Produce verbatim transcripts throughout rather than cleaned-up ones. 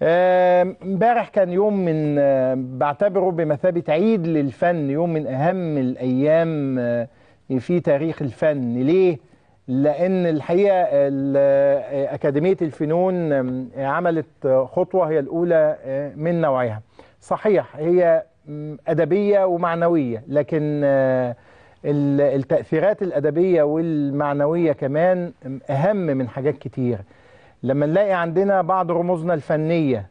امبارح كان يوم من بعتبره بمثابة عيد للفن، يوم من أهم الأيام في تاريخ الفن. ليه؟ لأن الحقيقة أكاديمية الفنون عملت خطوة هي الأولى من نوعها. صحيح هي أدبية ومعنوية، لكن التأثيرات الأدبية والمعنوية كمان أهم من حاجات كتير. لما نلاقي عندنا بعض رموزنا الفنية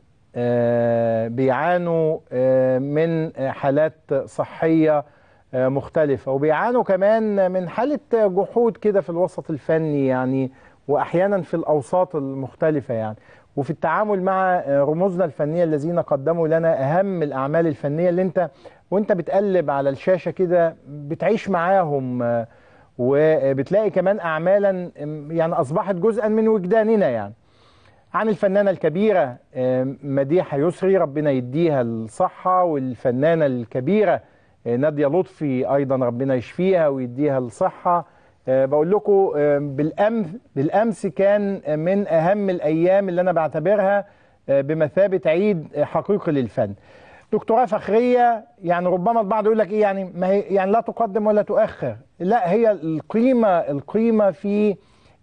بيعانوا من حالات صحية مختلفة، وبيعانوا كمان من حالة جحود كده في الوسط الفني يعني، وأحيانا في الأوساط المختلفة يعني، وفي التعامل مع رموزنا الفنية الذين قدموا لنا أهم الأعمال الفنية اللي أنت وأنت بتقلب على الشاشة كده بتعيش معاهم، وبتلاقي كمان أعمالا يعني أصبحت جزءا من وجداننا يعني. عن الفنانة الكبيرة مديحة يسري، ربنا يديها الصحة، والفنانة الكبيرة نادية لطفي أيضا ربنا يشفيها ويديها الصحة. بقول لكم بالأمس بالأمس كان من أهم الأيام اللي أنا بعتبرها بمثابة عيد حقيقي للفن. دكتوراه فخرية، يعني ربما البعض يقول لك إيه يعني، ما هي يعني لا تقدم ولا تؤخر، لا، هي القيمة القيمة في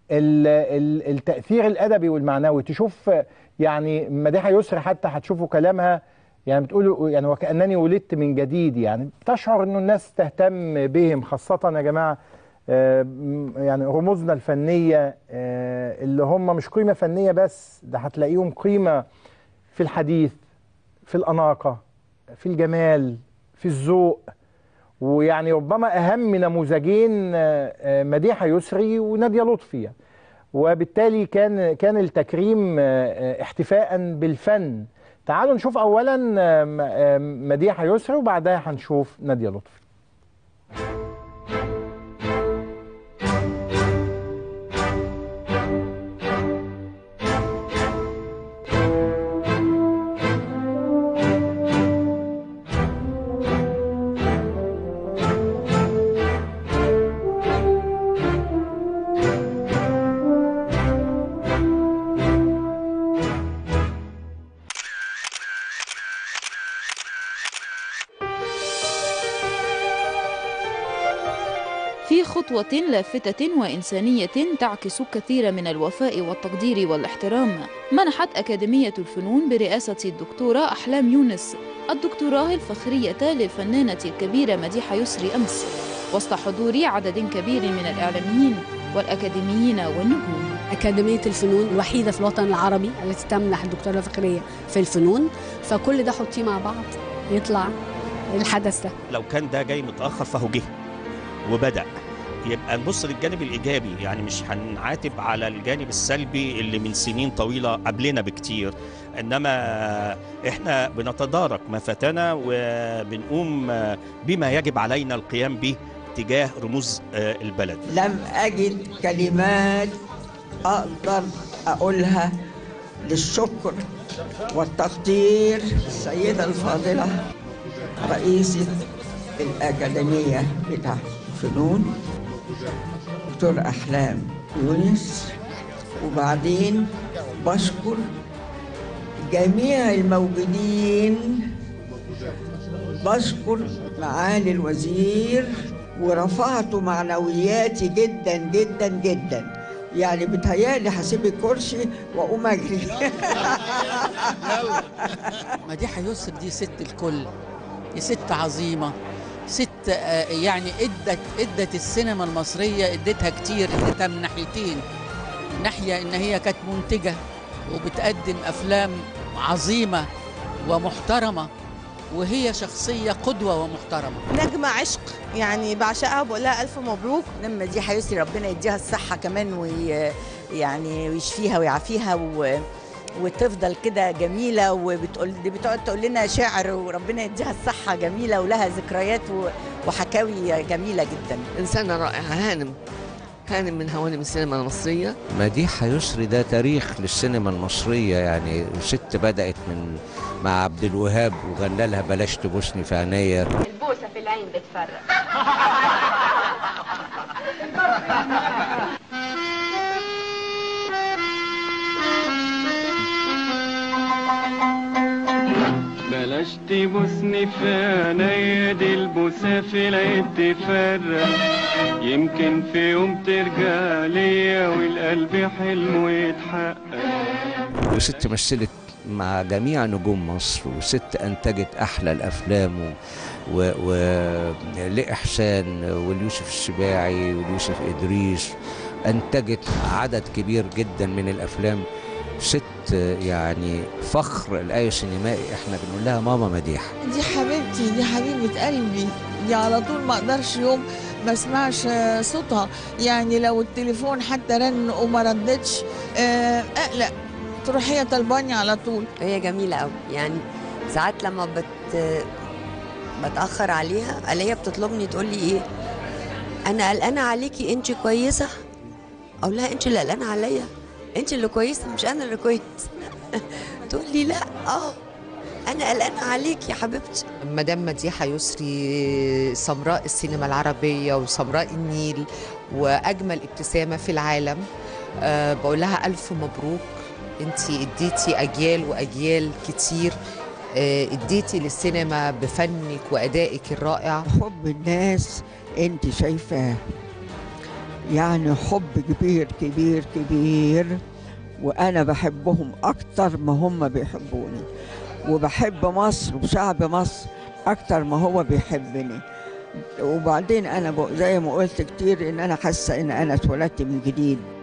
التأثير الأدبي والمعنوي. تشوف يعني مديحة يسري حتى هتشوفوا كلامها يعني بتقولوا يعني وكأنني ولدت من جديد، يعني تشعر إنه الناس تهتم بهم، خاصة يا جماعة يعني رموزنا الفنية اللي هم مش قيمة فنية بس، ده هتلاقيهم قيمة في الحديث، في الأناقة، في الجمال، في الذوق. ويعني ربما أهم نموذجين مديحة يسري ونادية لطفي، وبالتالي كان كان التكريم احتفاء بالفن. تعالوا نشوف أولا مديحة يسري وبعدها هنشوف نادية لطفي. في خطوة لافتة وإنسانية تعكس كثير من الوفاء والتقدير والاحترام، منحت أكاديمية الفنون برئاسة الدكتورة أحلام يونس الدكتوراه الفخرية للفنانة الكبيرة مديحة يسري أمس، وسط حضور عدد كبير من الإعلاميين والأكاديميين والنجوم. أكاديمية الفنون الوحيدة في الوطن العربي التي تمنح الدكتوراه الفخرية في الفنون، فكل ده حطيه مع بعض يطلع الحدث ده. لو كان ده جاي متأخر فهو جه وبدأ، يبقى نبص للجانب الإيجابي، يعني مش هنعاتب على الجانب السلبي اللي من سنين طويلة قبلنا بكتير، إنما إحنا بنتدارك ما فاتنا وبنقوم بما يجب علينا القيام به تجاه رموز البلد. لم أجد كلمات أقدر أقولها للشكر والتقدير السيدة الفاضلة رئيسة الأكاديمية بتاع الفنون دكتور أحلام يونس، وبعدين بشكر جميع الموجودين، بشكر معالي الوزير، ورفعت معنوياتي جدا جدا جدا، يعني بتهيألي هسيب الكرسي واقوم اجري. مديحة يسري دي ست الكل، دي ست عظيمة، ست يعني ادت ادت السينما المصريه ادتها كتير، ادتها من ناحيتين، ناحيه ان هي كانت منتجه وبتقدم افلام عظيمه ومحترمه، وهي شخصيه قدوه ومحترمه، نجمه عشق يعني بعشقها، بقول لها الف مبروك. لما مديحة يسري ربنا يديها الصحه كمان، ويعني ويشفيها ويعافيها و وتفضل كده جميله، وبتقول دي بتقعد تقول لنا شعر، وربنا يديها الصحه، جميله ولها ذكريات وحكاوي جميله جدا. انسانه رائعه، هانم هانم من هوانم السينما المصريه. مديحة يسري ده تاريخ للسينما المصريه، يعني ست بدات من مع عبد الوهاب وغنى لها بلاش تبوسني في عينيا. البوسه في العين بتفرق. بلاش تبوسني في عينيا دي البوسة في العيد تفرق، يمكن في يوم ترجع ليا والقلب حلمه يتحقق. وست مثلت مع جميع نجوم مصر، وست أنتجت أحلى الأفلام، ولإحسان واليوسف السباعي واليوسف إدريس، أنتجت عدد كبير جدا من الأفلام. ست يعني فخر الآية السينمائي، احنا بنقول لها ماما مديحة. دي حبيبتي، دي حبيبة قلبي، دي على طول ما اقدرش يوم ما اسمعش صوتها. يعني لو التليفون حتى رن وما ردتش اقلق، تروح هي طلباني على طول. هي جميلة قوي، يعني ساعات لما بت بتأخر عليها الاقيها بتطلبني تقول لي ايه، انا قلقانة عليكي، انت كويسة؟ اقول لها انت اللي قلقانة عليا، انت اللي كويسة مش انا اللي كويس. تقول لي لا اه انا قلقانة عليك يا حبيبتي. مدام مديحة يسري سمراء السينما العربية وسمراء النيل واجمل ابتسامة في العالم. أه بقول لها الف مبروك، انتي اديتي اجيال واجيال كتير، اديتي للسينما بفنك وادائك الرائع. حب الناس انت شايفاه، يعني حب كبير كبير كبير، وانا بحبهم اكتر ما هم بيحبوني، وبحب مصر وشعب مصر اكتر ما هو بيحبني. وبعدين انا زي ما قلت كتير ان انا حاسه ان انا اتولدت من جديد.